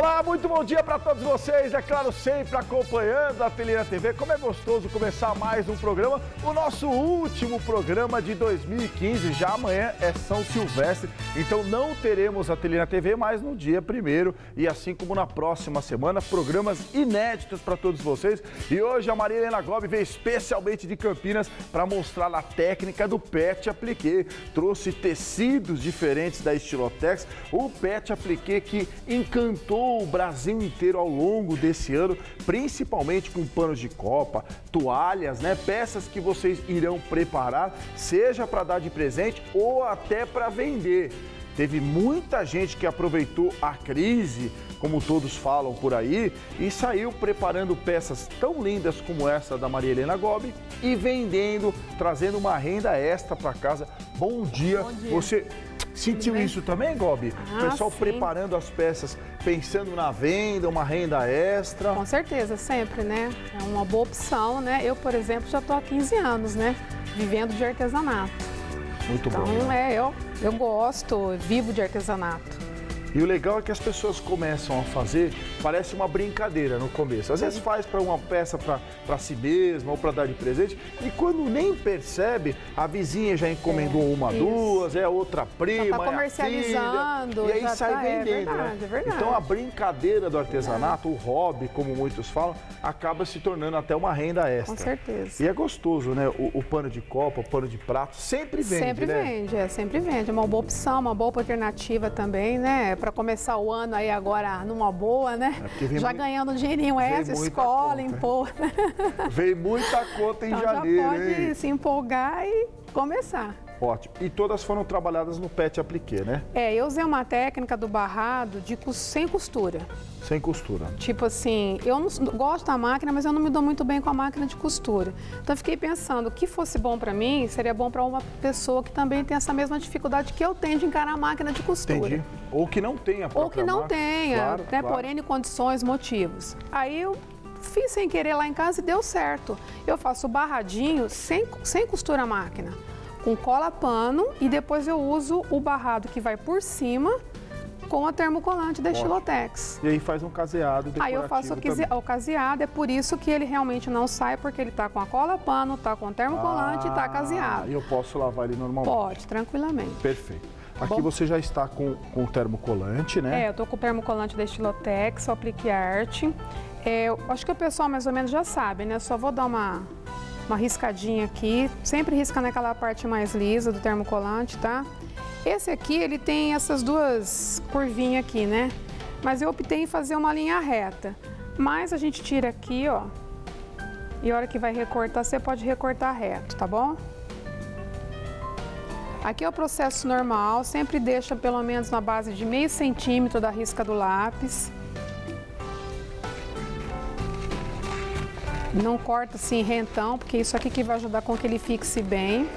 Olá, muito bom dia para todos vocês, é claro, sempre acompanhando a Ateliê TV. Como é gostoso começar mais um programa, o nosso último programa de 2015. Já amanhã é São Silvestre, então não teremos Ateliê TV, mas no dia 1º e assim como na próxima semana, programas inéditos para todos vocês. E hoje a Maria Helena Gobi veio especialmente de Campinas para mostrar a técnica do Pet Appliqué. Trouxe tecidos diferentes da Estilotex, o Pet Appliqué que encantou o Brasil inteiro ao longo desse ano, principalmente com panos de copa, toalhas, né? Peças que vocês irão preparar, seja para dar de presente ou até para vender. Teve muita gente que aproveitou a crise, como todos falam por aí, e saiu preparando peças tão lindas como essa da Maria Helena Gobi e vendendo, trazendo uma renda extra para casa. Bom dia. Bom dia. Você sentiu isso também, Gobi? O pessoal sim. preparando as peças, pensando na venda, uma renda extra. Com certeza, sempre, né? É uma boa opção, né? Eu, por exemplo, já estou há 15 anos, né? Vivendo de artesanato. Muito bom. Então, Né? eu gosto, vivo de artesanato. E o legal é que as pessoas começam a fazer, parece uma brincadeira no começo. Às vezes faz para uma peça para si mesma ou para dar de presente. E quando nem percebe, a vizinha já encomendou uma, duas, é a outra prima, já tá comercializando, é a filha, e aí sai vendendo. É verdade, né? é verdade. Então a brincadeira do artesanato, o hobby, como muitos falam, acaba se tornando até uma renda extra. Com certeza. E é gostoso, né? O pano de copa, o pano de prato, sempre vende, sempre né? Vende, sempre vende. É uma boa opção, uma boa alternativa também, né? Para começar o ano aí agora numa boa, né? Já ganhando um dinheirinho extra, escola, imposto. Vem muita conta em então janeiro, já pode hein? se empolgar e começar. Ótimo. E todas foram trabalhadas no Pet Appliqué, né? Eu usei uma técnica do barrado sem costura. Sem costura. Tipo assim, eu não gosto da máquina, mas eu não me dou muito bem com a máquina de costura. Então eu fiquei pensando, o que fosse bom para mim, seria bom para uma pessoa que também tem essa mesma dificuldade que eu tenho de encarar a máquina de costura. Entendi. Ou que não tenha a própria Ou que não máquina. tenha, Claro, né? claro. Por N condições, motivos. Aí eu fiz sem querer lá em casa e deu certo. Eu faço o barradinho sem costura a máquina, com cola pano, e depois eu uso o barrado que vai por cima com a termocolante da Estilotex. E aí faz um caseado decorativo. Aí eu faço o caseado, é por isso que ele realmente não sai, porque ele tá com a cola pano, tá com o termocolante e tá caseado. E eu posso lavar ele normalmente? Pode, tranquilamente. Perfeito. Aqui você já está com o termocolante, né? Eu tô com o termocolante da Estilotex, o Appliqué Art. Eu acho que o pessoal mais ou menos já sabe, né? Só vou dar uma riscadinha aqui, sempre risca naquela parte mais lisa do termocolante, tá? Esse aqui, ele tem essas duas curvinhas aqui, né? Mas eu optei em fazer uma linha reta. Mas a gente tira aqui, ó, e a hora que vai recortar, você pode recortar reto, tá bom? Aqui é o processo normal, sempre deixa pelo menos na base de meio centímetro da risca do lápis. Não corta assim rentão, porque isso aqui que vai ajudar com que ele fixe bem.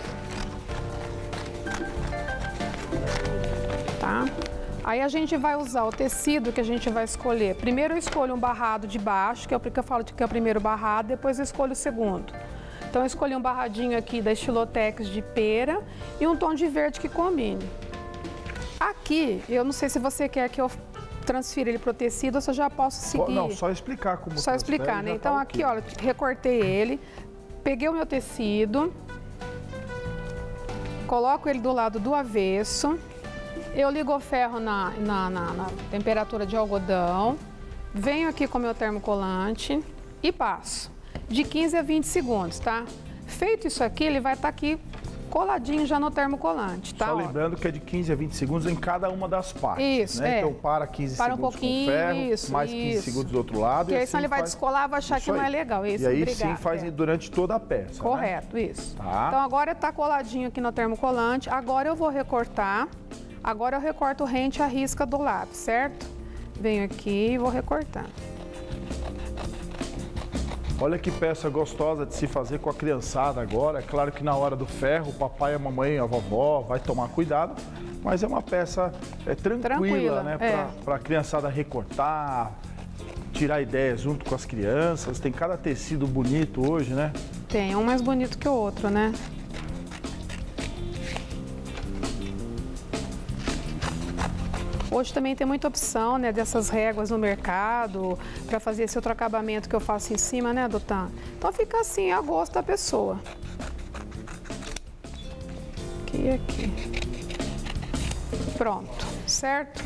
Tá? Aí a gente vai usar o tecido que a gente vai escolher. Primeiro eu escolho um barrado de baixo, que é o que eu falo que é o primeiro barrado, depois eu escolho o segundo. Então eu escolhi um barradinho aqui da Estilotex de pera e um tom de verde que combine. Aqui, eu não sei se você quer que eu transfira ele para o tecido ou se eu já posso seguir. Não, só explicar como Só explicar, né? Então aqui, ó, recortei ele, peguei o meu tecido, coloco ele do lado do avesso, eu ligo o ferro na temperatura de algodão, venho aqui com o meu termocolante e passo de 15 a 20 segundos, tá? Feito isso aqui, ele vai estar aqui coladinho já no termocolante, tá? Só lembrando que é de 15 a 20 segundos em cada uma das partes. Isso, né? Então para 15 segundos um pouquinho, com o ferro, mais 15 segundos do outro lado. Porque aí senão ele vai descolar, vai achar que não é legal. Isso, e aí obrigado, sim faz durante toda a peça. Correto, né? isso. Tá. Então agora tá coladinho aqui no termocolante. Agora eu vou recortar. Agora eu recorto rente à risca do lápis, certo? Venho aqui e vou recortar. Olha que peça gostosa de se fazer com a criançada agora. É claro que na hora do ferro, o papai, a mamãe, a vovó vai tomar cuidado, mas é uma peça tranquila, né? Para a criançada recortar, tirar ideias junto com as crianças. Tem cada tecido bonito hoje, né? Tem, um mais bonito que o outro, né? Hoje também tem muita opção, né, dessas réguas no mercado para fazer esse outro acabamento que eu faço em cima, né, Doutan? Então fica assim, a gosto da pessoa. Aqui e aqui. Pronto, certo?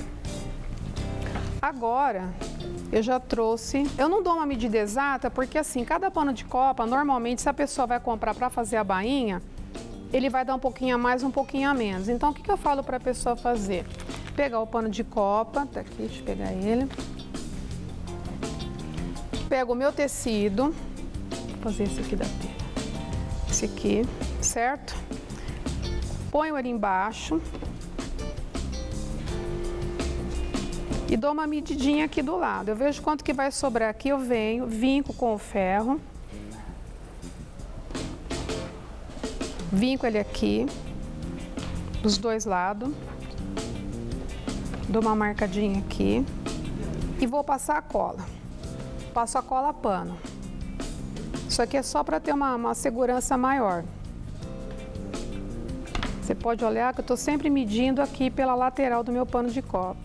Agora, eu já trouxe... Eu não dou uma medida exata porque, assim, cada pano de copa, normalmente, se a pessoa vai comprar para fazer a bainha, ele vai dar um pouquinho a mais, um pouquinho a menos. Então, o que eu falo para a pessoa fazer? Pegar o pano de copa, tá aqui, deixa eu pegar ele. Pego o meu tecido, vou fazer esse aqui da telha. Esse aqui, certo? Ponho ele embaixo. E dou uma medidinha aqui do lado. Eu vejo quanto que vai sobrar aqui, eu venho, vinco com o ferro. Vinco ele aqui, dos dois lados. Dou uma marcadinha aqui. E vou passar a cola. Passo a cola a pano. Isso aqui é só para ter uma segurança maior. Você pode olhar que eu estou sempre medindo aqui pela lateral do meu pano de copa.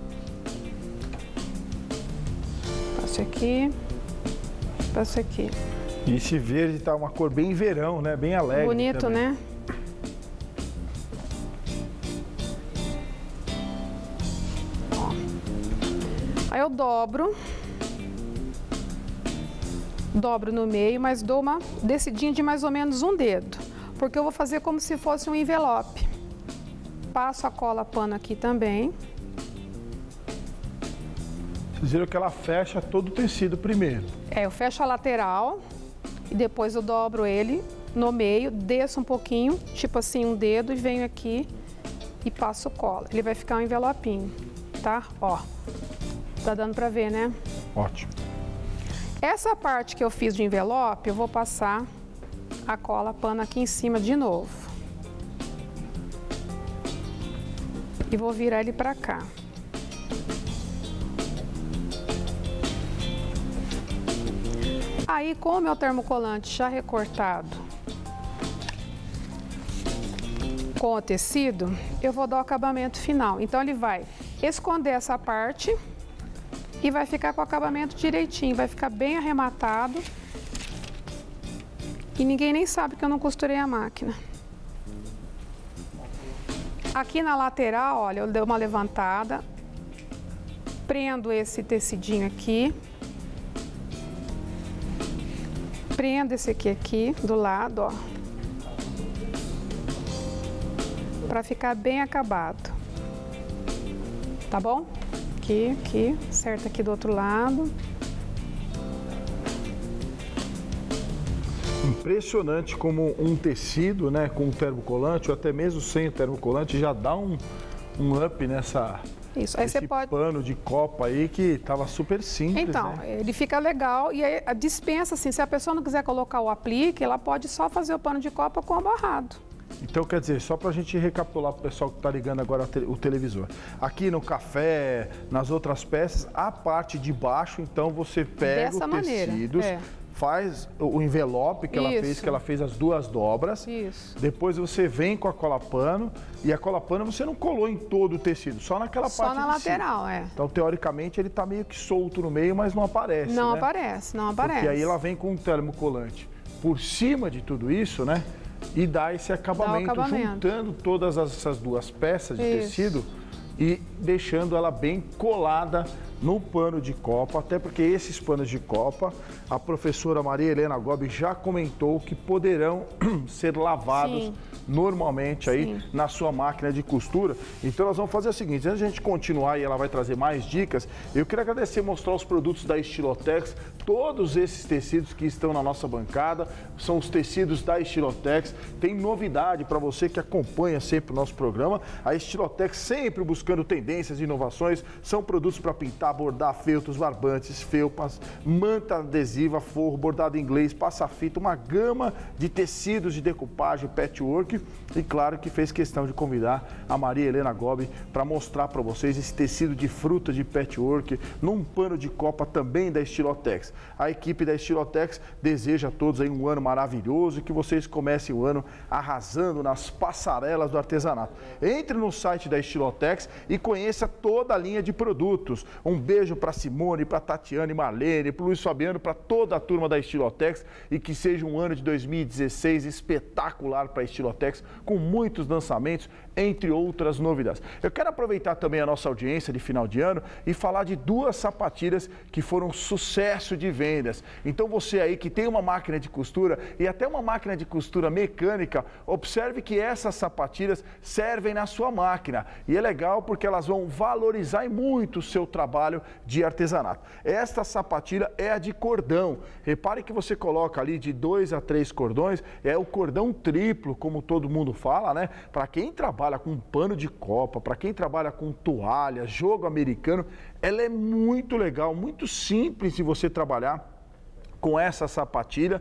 Passo aqui, passo aqui. E esse verde tá uma cor bem verão, né? Bem alegre. Bonito, também, né? Ó. Aí eu dobro no meio, mas dou uma descidinha de mais ou menos um dedo, porque eu vou fazer como se fosse um envelope. Passo a cola pano aqui também. Vocês viram que ela fecha todo o tecido primeiro. Eu fecho a lateral e depois eu dobro ele no meio, desço um pouquinho, tipo assim, um dedo, e venho aqui e passo cola. Ele vai ficar um envelopinho, tá? Ó, tá dando pra ver, né? Ótimo. Essa parte que eu fiz de envelope, eu vou passar a cola pano aqui em cima de novo. E vou virar ele pra cá. Aí, com o meu termocolante já recortado com o tecido, eu vou dar o acabamento final. Então, ele vai esconder essa parte e vai ficar com o acabamento direitinho, vai ficar bem arrematado. E ninguém nem sabe que eu não costurei a máquina. Aqui na lateral, olha, eu dei uma levantada, prendo esse tecidinho aqui. Prendo esse aqui do lado, ó, para ficar bem acabado, tá bom? Aqui, certo aqui do outro lado. Impressionante como um tecido, né, com termocolante, ou até mesmo sem o termocolante, já dá um up nessa... Isso, aí esse você pode... pano de copa aí que tava super simples, então, né? Ele fica legal e aí dispensa, assim, se a pessoa não quiser colocar o aplique, ela pode só fazer o pano de copa com abarrado. Então, quer dizer, só para a gente recapitular para o pessoal que está ligando agora o televisor. Aqui no café, nas outras peças, a parte de baixo, então você pega os tecidos, faz o envelope que ela fez, que ela fez as duas dobras. Isso. Depois você vem com a cola pano, e a cola pano você não colou em todo o tecido, só naquela parte de cima. Só na lateral, Então, teoricamente, ele está meio que solto no meio, mas não aparece, Não né? aparece, não aparece. Porque aí ela vem com um termocolante por cima de tudo isso, né? E dá esse acabamento, juntando todas essas duas peças de tecido e deixando ela bem colada no pano de copa, até porque esses panos de copa, a professora Maria Helena Gobi já comentou que poderão ser lavados normalmente aí na sua máquina de costura. Então nós vamos fazer o seguinte, antes de a gente continuar e ela vai trazer mais dicas, eu queria agradecer, mostrar os produtos da Estilotex, todos esses tecidos que estão na nossa bancada, são os tecidos da Estilotex. Tem novidade para você que acompanha sempre o nosso programa, a Estilotex sempre buscando tendências e inovações, são produtos para pintar, cortar, bordar feltros, barbantes, felpas, manta adesiva, forro, bordado inglês, passa-fita, uma gama de tecidos de decupagem, patchwork e claro que fez questão de convidar a Maria Helena Gobi para mostrar para vocês esse tecido de fruta de patchwork num pano de copa também da Estilotex. A equipe da Estilotex deseja a todos aí um ano maravilhoso e que vocês comecem o ano arrasando nas passarelas do artesanato. Entre no site da Estilotex e conheça toda a linha de produtos. Um beijo para Simone, para Tatiane, Marlene, para o Luiz Fabiano, para toda a turma da Estilotex e que seja um ano de 2016 espetacular para a Estilotex, com muitos lançamentos, entre outras novidades. Eu quero aproveitar também a nossa audiência de final de ano e falar de duas sapatilhas que foram sucesso de vendas. Então você aí que tem uma máquina de costura e até uma máquina de costura mecânica, observe que essas sapatilhas servem na sua máquina. E é legal porque elas vão valorizar muito o seu trabalho de artesanato. Esta sapatilha é a de cordão. Repare que você coloca ali de 2 a 3 cordões, é o cordão triplo, como todo mundo fala, né? Para quem trabalha com pano de copa, para quem trabalha com toalha, jogo americano, ela é muito legal, muito simples de você trabalhar com essa sapatilha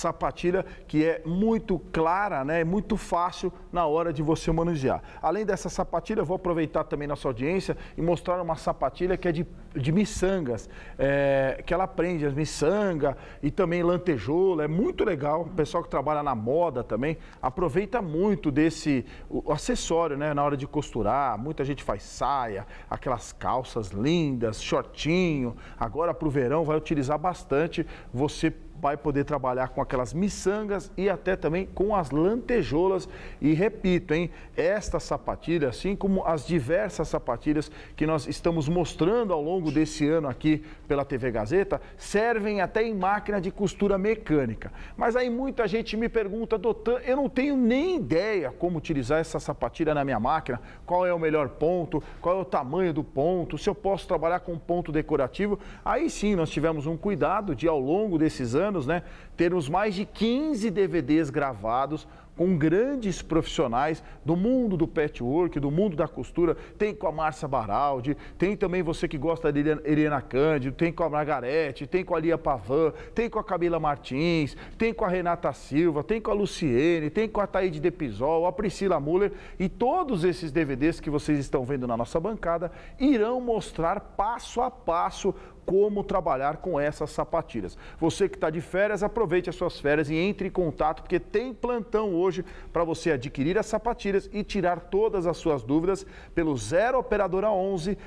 que é muito clara, né? Muito fácil na hora de você manusear. Além dessa sapatilha, eu vou aproveitar também nossa audiência e mostrar uma sapatilha que é de miçangas, que ela prende as miçangas e também lantejoula, é muito legal. O pessoal que trabalha na moda também aproveita muito desse acessório, né? Na hora de costurar, muita gente faz saia, aquelas calças lindas, shortinho. Agora para o verão vai utilizar bastante. Você vai poder trabalhar com aquelas miçangas e até também com as lantejoulas. E repito, hein, esta sapatilha, assim como as diversas sapatilhas que nós estamos mostrando ao longo desse ano aqui pela TV Gazeta, servem até em máquina de costura mecânica. Mas aí muita gente me pergunta, doutor, eu não tenho nem ideia como utilizar essa sapatilha na minha máquina, qual é o melhor ponto, qual é o tamanho do ponto, se eu posso trabalhar com ponto decorativo. Aí sim, nós tivemos um cuidado de, ao longo desses anos, né, termos mais de 15 DVDs gravados com grandes profissionais do mundo do patchwork, do mundo da costura. Tem com a Márcia Baraldi, tem também você que gosta de Helena Cândido, tem com a Margarete, tem com a Lia Pavan, tem com a Camila Martins, tem com a Renata Silva, tem com a Luciene, tem com a Taíde Depisol, a Priscila Muller, e todos esses DVDs que vocês estão vendo na nossa bancada irão mostrar passo a passo como trabalhar com essas sapatilhas. Você que está de férias, aproveite as suas férias e entre em contato, porque tem plantão hoje para você adquirir as sapatilhas e tirar todas as suas dúvidas pelo 0 Operadora 11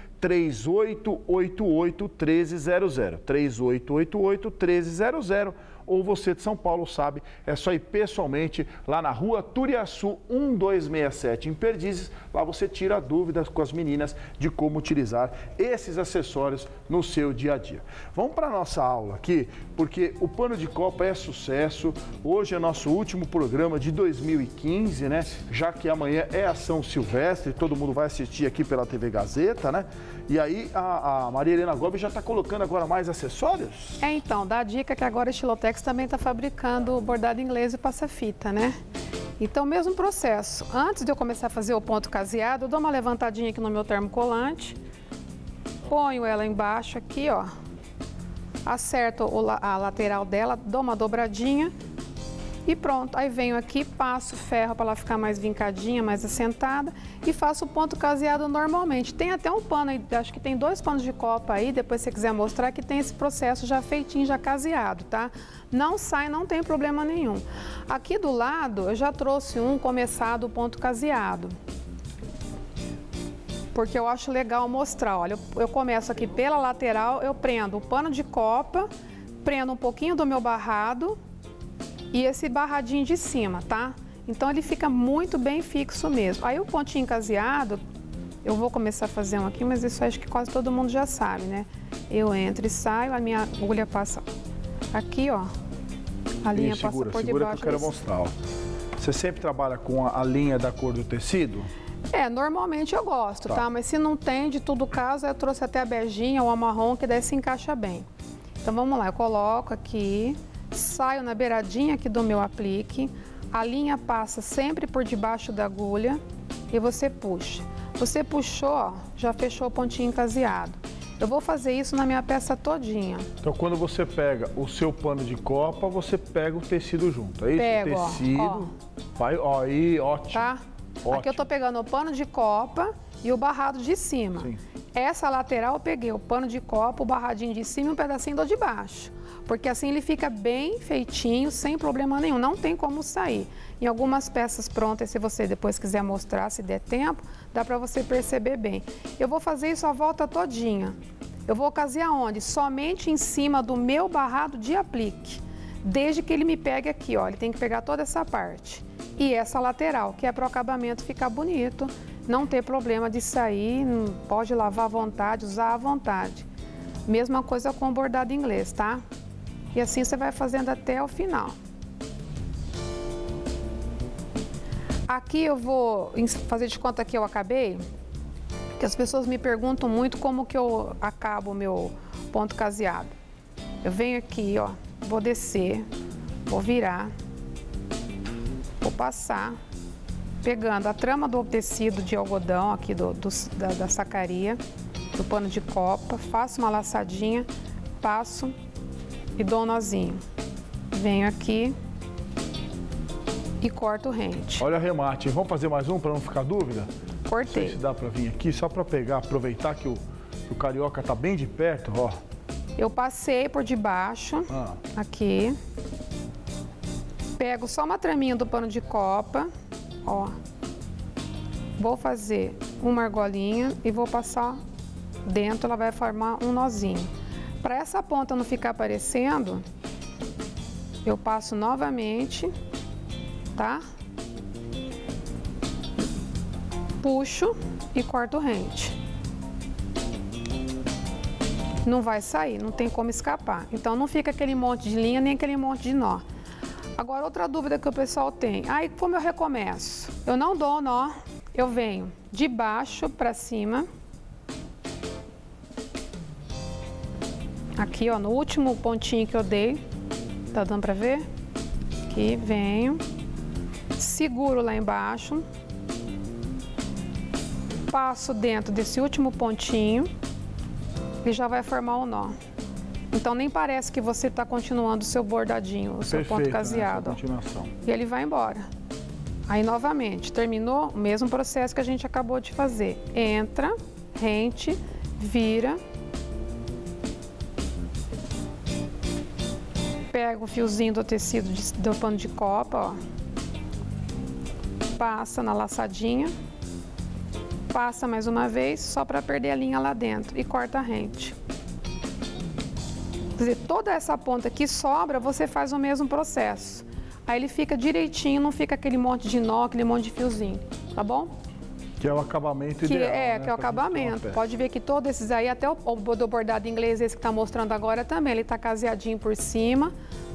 3888 1300, 3888 1300. Ou você de São Paulo sabe, é só ir pessoalmente lá na rua Turiaçu 1267 em Perdizes. Lá você tira dúvidas com as meninas de como utilizar esses acessórios no seu dia a dia. Vamos para a nossa aula aqui, porque o pano de copa é sucesso. Hoje é nosso último programa de 2015, né? Já que amanhã é a São Silvestre, todo mundo vai assistir aqui pela TV Gazeta, né? E aí a Maria Helena Gobi já está colocando agora mais acessórios? Então, dá a dica que agora a Estilotex também está fabricando bordado inglês e passa-fita, né? Então, mesmo processo. Antes de eu começar a fazer o ponto caseado, eu dou uma levantadinha aqui no meu termocolante, ponho ela embaixo aqui, ó, acerto a lateral dela, dou uma dobradinha e pronto. Aí venho aqui, passo ferro para ela ficar mais vincadinha, mais assentada e faço o ponto caseado normalmente. Tem até um pano aí, acho que tem 2 panos de copa aí, depois se você quiser mostrar, que tem esse processo já feitinho, já caseado, tá? Não sai, não tem problema nenhum. Aqui do lado, eu já trouxe um começado ponto caseado, porque eu acho legal mostrar. Olha, eu começo aqui pela lateral, eu prendo o pano de copa, prendo um pouquinho do meu barrado e esse barradinho de cima, tá? Então ele fica muito bem fixo mesmo. Aí o pontinho caseado, eu vou começar a fazer um aqui, mas isso acho que quase todo mundo já sabe, né? Eu entro e saio, a minha agulha passa aqui, ó. A linha passa por debaixo. Segura que eu quero mostrar, ó. Você sempre trabalha com a linha da cor do tecido? Normalmente eu gosto, tá? Mas se não tem, de todo caso, eu trouxe até a beijinha ou a marrom, que daí se encaixa bem. Então vamos lá, eu coloco aqui, saio na beiradinha aqui do meu aplique, a linha passa sempre por debaixo da agulha e você puxa. Você puxou, ó, já fechou o pontinho caseado. Eu vou fazer isso na minha peça todinha. Então, quando você pega o seu pano de copa, você pega o tecido junto, é isso? Pego, o tecido, vai, ó, aí, ótimo. Tá? Ótimo. Aqui eu tô pegando o pano de copa e o barrado de cima. Sim. Essa lateral eu peguei o pano de copa, o barradinho de cima e um pedacinho do de baixo. Porque assim ele fica bem feitinho, sem problema nenhum, não tem como sair. Em algumas peças prontas, se você depois quiser mostrar, se der tempo, dá para você perceber bem. Eu vou fazer isso a volta todinha. Eu vou casear onde? Somente em cima do meu barrado de aplique. Desde que ele me pegue aqui, ó, ele tem que pegar toda essa parte. E essa lateral, que é para o acabamento ficar bonito, não ter problema de sair, pode lavar à vontade, usar à vontade. Mesma coisa com o bordado inglês, tá? E assim você vai fazendo até o final. Aqui eu vou fazer de conta que eu acabei, que as pessoas me perguntam muito como que eu acabo o meu ponto caseado. Eu venho aqui, ó, vou descer, vou virar, vou passar, pegando a trama do tecido de algodão aqui da sacaria, do pano de copa, faço uma laçadinha, passo e dou um nozinho. Venho aqui e corto o rente. Olha o remate. Vamos fazer mais um para não ficar dúvida? Cortei. Não sei se dá para vir aqui, só para pegar, aproveitar que o carioca tá bem de perto, ó. Eu passei por debaixo, aqui. Pego só uma traminha do pano de copa, ó. Vou fazer uma argolinha e vou passar dentro, ela vai formar um nozinho. Para essa ponta não ficar aparecendo, eu passo novamente, tá? Puxo e corto o rente. Não vai sair, não tem como escapar. Então não fica aquele monte de linha nem aquele monte de nó. Agora outra dúvida que o pessoal tem, como eu recomeço? Eu não dou nó, eu venho de baixo para cima. Aqui, ó, no último pontinho que eu dei, tá dando pra ver? Aqui, venho, seguro lá embaixo, passo dentro desse último pontinho e já vai formar um nó. Então nem parece que você tá continuando o seu bordadinho, o seu ponto caseado. Continuação. E ele vai embora. Aí novamente, terminou o mesmo processo que a gente acabou de fazer. Entra, rente, vira. Pega o fiozinho do tecido do pano de copa, ó. Passa na laçadinha. Passa mais uma vez, só para perder a linha lá dentro. E corta a rente. Quer dizer, toda essa ponta que sobra, você faz o mesmo processo. Aí ele fica direitinho, não fica aquele monte de nó, aquele monte de fiozinho. Tá bom? Que é o acabamento ideal, né? Que é o acabamento. Pode ver que todos esses aí, até o do bordado inglês, esse que tá mostrando agora também, ele tá caseadinho por cima.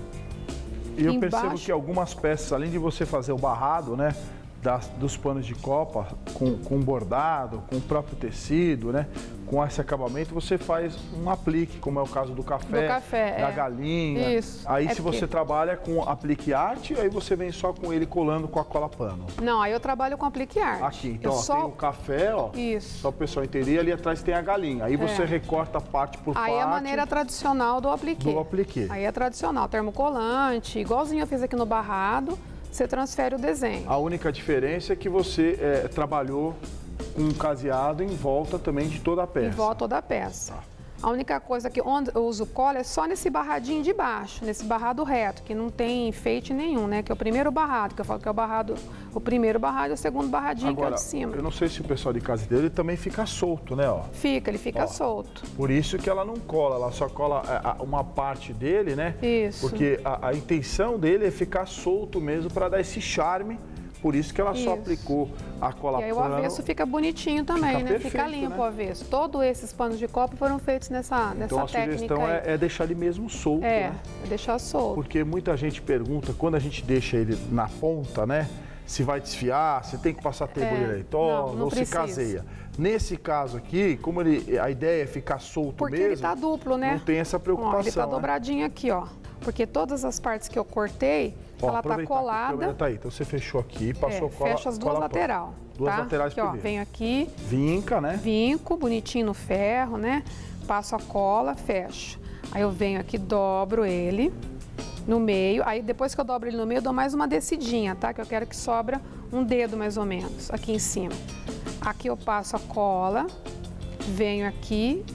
E eu percebo que algumas peças, além de você fazer o barrado, né? Dos panos de copa, com bordado, com o próprio tecido, né? Com esse acabamento, você faz um aplique, como é o caso do café, da galinha. Isso. Aí se você trabalha com aplique arte, aí você vem só com ele colando com a cola pano. Não, aí eu trabalho com aplique arte. Aqui, então tem o café, ó. Isso. Só o pessoal entender, ali atrás tem a galinha. Aí você recorta parte por parte. Aí é a maneira tradicional do aplique. Aí é tradicional, termocolante, igualzinho eu fiz aqui no barrado. Você transfere o desenho. A única diferença é que você trabalhou com um caseado em volta também de toda a peça. Em volta toda a peça. Tá. A única coisa que onde eu uso cola é só nesse barradinho de baixo, nesse barrado reto, que não tem enfeite nenhum, né? Que é o primeiro barrado, que eu falo que é o primeiro barrado e o segundo barradinho. Agora, que é o de cima. Eu não sei se o pessoal de casa dele também fica solto, né? Ó. Ele fica solto. Por isso que ela não cola, ela só cola uma parte dele, né? Isso. Porque a intenção dele é ficar solto mesmo para dar esse charme. Por isso que ela só aplicou a cola pano. E aí o avesso fica bonitinho também, né? Fica limpo, né? O avesso. Todos esses panos de copa foram feitos nessa técnica. Então a sugestão é deixar ele mesmo solto, né? É deixar solto. Porque muita gente pergunta, quando a gente deixa ele na ponta, né? Se vai desfiar, se tem que passar tribulha leitosa ou se caseia. Nesse caso aqui, como a ideia é ficar solto porque mesmo... Porque ele tá duplo, né? Não tem essa preocupação. Ó, ele tá dobradinho aqui, ó. Porque todas as partes que eu cortei, ela tá colada. Tá aí. Então você fechou aqui, passou cola. Fecha as duas laterais. Duas laterais aqui, ó, venho aqui. Vinca, né? Vinco, bonitinho no ferro, né? passo a cola, fecho. Aí eu venho aqui, dobro ele no meio. Aí depois que eu dobro ele no meio, eu dou mais uma descidinha, tá? Que eu quero que sobra um dedo mais ou menos aqui em cima. Aqui eu passo a cola, venho aqui,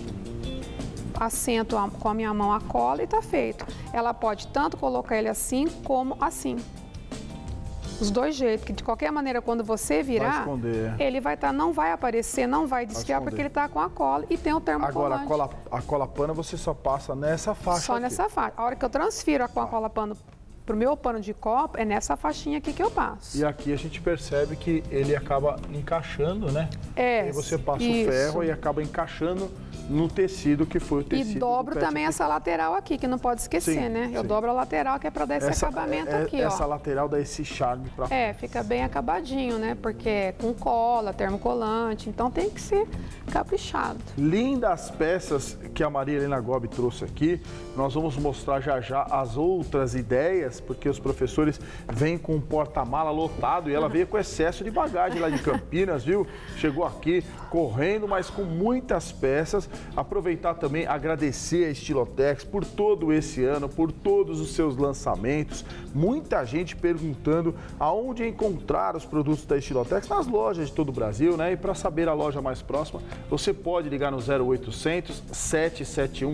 assento com a minha mão a cola e tá feito. Ela pode tanto colocar ele assim como assim. Os dois jeitos, que de qualquer maneira, quando você virar, ele vai estar, não vai aparecer, não vai desfiar, porque ele está com a cola e tem o termocolante. Agora, a cola pano você só passa nessa faixa. Só aqui. Nessa faixa. A hora que eu transfiro a cola pano para o meu pano de copa, é nessa faixinha aqui que eu passo. E aqui a gente percebe que ele acaba encaixando, né? Aí você passa o ferro e acaba encaixando no tecido que foi o tecido. E dobro também essa lateral aqui, que não pode esquecer, né? Eu dobro a lateral, que é para dar esse acabamento aqui, ó. Essa lateral dá esse charme pra frente. Fica bem acabadinho, né? Porque é com cola, termocolante, então tem que ser caprichado. Lindas peças que a Maria Helena Gobi trouxe aqui. Nós vamos mostrar já já as outras ideias, porque os professores vêm com um porta-mala lotado e ela veio com excesso de bagagem lá de Campinas, viu? Chegou aqui correndo, mas com muitas peças. Aproveitar também, agradecer a Estilotex por todo esse ano, por todos os seus lançamentos. Muita gente perguntando aonde encontrar os produtos da Estilotex nas lojas de todo o Brasil, né? E para saber a loja mais próxima, você pode ligar no 0800 771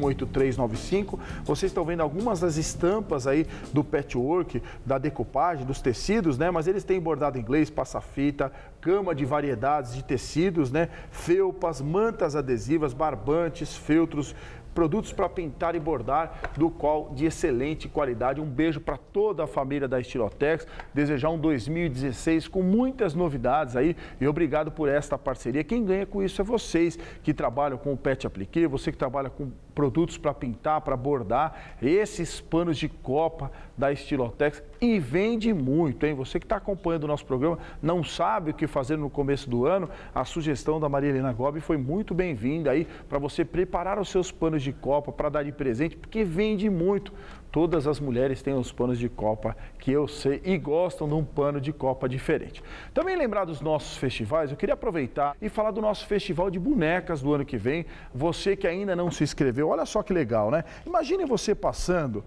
8395. Vocês estão vendo algumas das estampas aí do patchwork, da decupagem, dos tecidos, né? Mas eles têm bordado inglês, passa-fita, gama de variedades de tecidos, né? Felpas, mantas adesivas, barbantes, feltros, produtos para pintar e bordar, do qual de excelente qualidade. Um beijo para toda a família da Estilotex, desejar um 2016 com muitas novidades aí e obrigado por esta parceria. Quem ganha com isso é vocês que trabalham com o Pet Appliqué, você que trabalha com produtos para pintar, para bordar, esses panos de copa da Estilotex e vende muito, hein? Você que está acompanhando o nosso programa, não sabe o que fazer no começo do ano, a sugestão da Maria Helena Gobi foi muito bem-vinda aí para você preparar os seus panos de copa para dar de presente, porque vende muito. Todas as mulheres têm os panos de copa que eu sei e gostam de um pano de copa diferente. Também lembrar dos nossos festivais, eu queria aproveitar e falar do nosso festival de bonecas do ano que vem. Você que ainda não se inscreveu, olha só que legal, né? Imagine você passando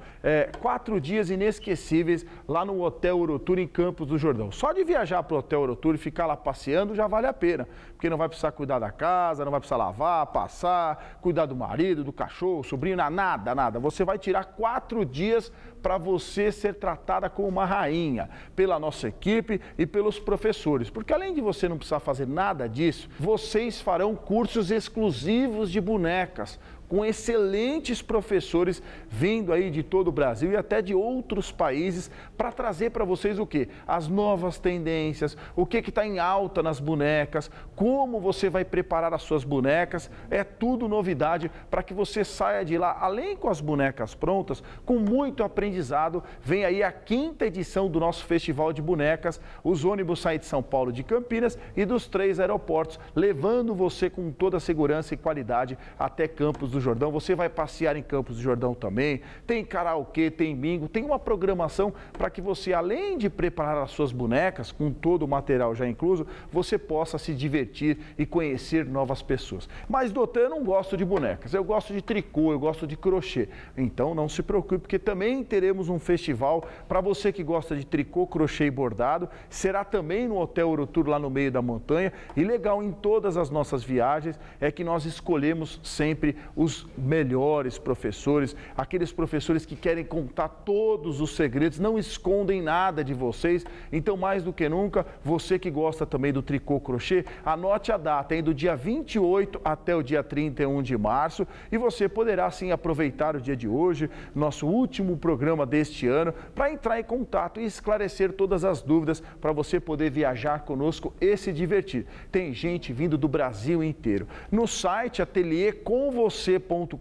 4 dias inesquecíveis lá no Hotel Eurotour em Campos do Jordão. Só de viajar para o Hotel Eurotour e ficar lá passeando já vale a pena, porque não vai precisar cuidar da casa, não vai precisar lavar, passar, cuidar do marido, do cachorro, sobrinho, nada. Você vai tirar 4 dias para você ser tratada como uma rainha pela nossa equipe e pelos professores, porque além de você não precisar fazer nada disso, vocês farão cursos exclusivos de bonecas, com excelentes professores vindo aí de todo o Brasil e até de outros países para trazer para vocês o quê? As novas tendências, o que está em alta nas bonecas, como você vai preparar as suas bonecas, é tudo novidade para que você saia de lá, além com as bonecas prontas, com muito aprendizado. Vem aí a 5ª edição do nosso Festival de Bonecas, os ônibus saem de São Paulo, de Campinas e dos 3 aeroportos, levando você com toda a segurança e qualidade até Campos do Jordão. Você vai passear em Campos do Jordão também, tem karaokê, tem bingo, tem uma programação para que você, além de preparar as suas bonecas, com todo o material já incluso, você possa se divertir e conhecer novas pessoas. Mas, doutor, eu não gosto de bonecas, eu gosto de tricô, eu gosto de crochê. Então, não se preocupe, porque também teremos um festival para você que gosta de tricô, crochê e bordado. Será também no Hotel Eurotour, lá no meio da montanha. E legal em todas as nossas viagens é que nós escolhemos sempre os melhores professores, aqueles professores que querem contar todos os segredos, não escondem nada de vocês. Então, mais do que nunca, você que gosta também do tricô crochê, anote a data, do dia 28 até o dia 31 de março, e você poderá sim aproveitar o dia de hoje, nosso último programa deste ano, para entrar em contato e esclarecer todas as dúvidas para você poder viajar conosco e se divertir. Tem gente vindo do Brasil inteiro. No site ateliercomvocê.com.br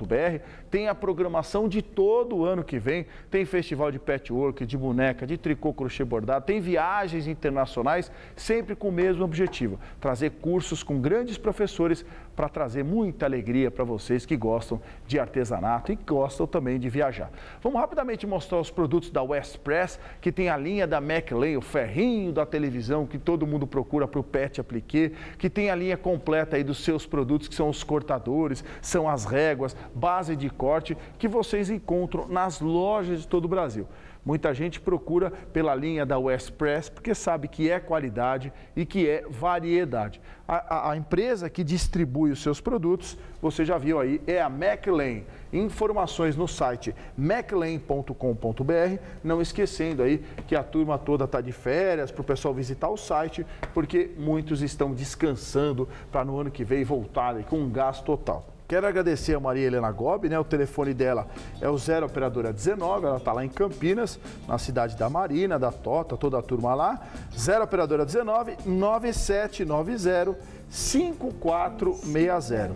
tem a programação de todo o ano que vem, tem festival de patchwork, de boneca, de tricô, crochê, bordado, tem viagens internacionais, sempre com o mesmo objetivo, trazer cursos com grandes professores para trazer muita alegria para vocês que gostam de artesanato e gostam também de viajar. Vamos rapidamente mostrar os produtos da West Press, que tem a linha da McLean, o ferrinho da televisão que todo mundo procura para o pet appliqué, que tem a linha completa aí dos seus produtos, que são os cortadores, são as réguas, base de corte, que vocês encontram nas lojas de todo o Brasil. Muita gente procura pela linha da West Press porque sabe que é qualidade e que é variedade. A empresa que distribui os seus produtos, você já viu aí, é a McLean. Informações no site mclean.com.br. Não esquecendo aí que a turma toda está de férias para o pessoal visitar o site, porque muitos estão descansando para no ano que vem voltar aí com um gasto total. Quero agradecer a Maria Helena Gobi, né? O telefone dela é o 0 operadora 19, ela está lá em Campinas, na cidade da Marina, da Tota, toda a turma lá. 0 operadora 19 9790 5460.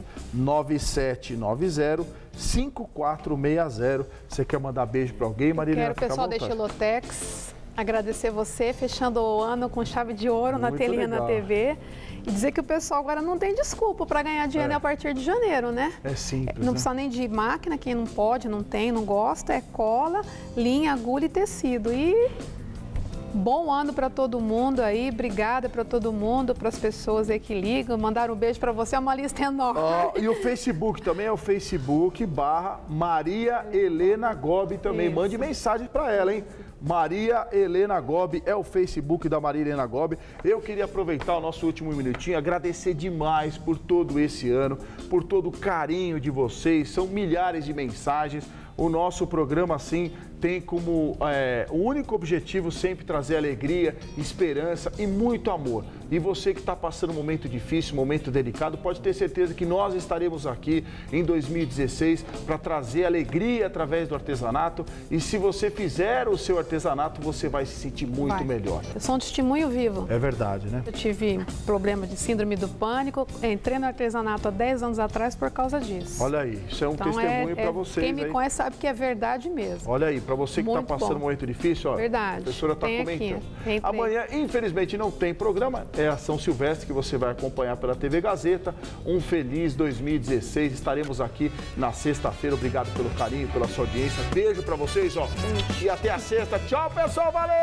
9790 5460. Você quer mandar beijo para alguém, Maria Helena? Quero o pessoal da Estilotex agradecer você, fechando o ano com chave de ouro na telinha na TV. E dizer que o pessoal agora não tem desculpa para ganhar dinheiro a partir de janeiro, né? É simples, não precisa nem de máquina, quem não pode, não tem, não gosta, é cola, linha, agulha e tecido. E bom ano para todo mundo aí, obrigada para todo mundo, para as pessoas aí que ligam, mandaram um beijo para você, é uma lista enorme. E o Facebook também é o Facebook / Maria Helena Gobi também. Isso. Mande mensagem para ela, hein? Maria Helena Gobi é o Facebook da Maria Helena Gobi. Eu queria aproveitar o nosso último minutinho, agradecer demais por todo esse ano, por todo o carinho de vocês. São milhares de mensagens. O nosso programa, assim, tem como o único objetivo sempre trazer alegria, esperança e muito amor. E você que está passando um momento difícil, um momento delicado, pode ter certeza que nós estaremos aqui em 2016 para trazer alegria através do artesanato. E se você fizer o seu artesanato, você vai se sentir muito melhor. Eu sou um testemunho vivo. É verdade, né? Eu tive problema de síndrome do pânico, entrei no artesanato há 10 anos atrás por causa disso. Olha aí, isso é um testemunho para vocês. Quem me conhece sabe que é verdade mesmo. Olha aí, para você que está passando um momento difícil, ó, verdade. A professora está comentando. Amanhã, infelizmente, não tem programa, é a São Silvestre que você vai acompanhar pela TV Gazeta. Um feliz 2016, estaremos aqui na sexta-feira. Obrigado pelo carinho, pela sua audiência. Beijo para vocês, ó. E até a sexta. Tchau, pessoal, valeu!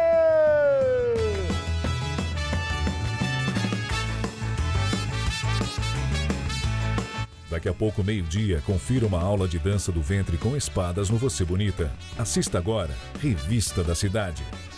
Daqui a pouco, meio-dia, confira uma aula de dança do ventre com espadas no Você Bonita. Assista agora, Revista da Cidade.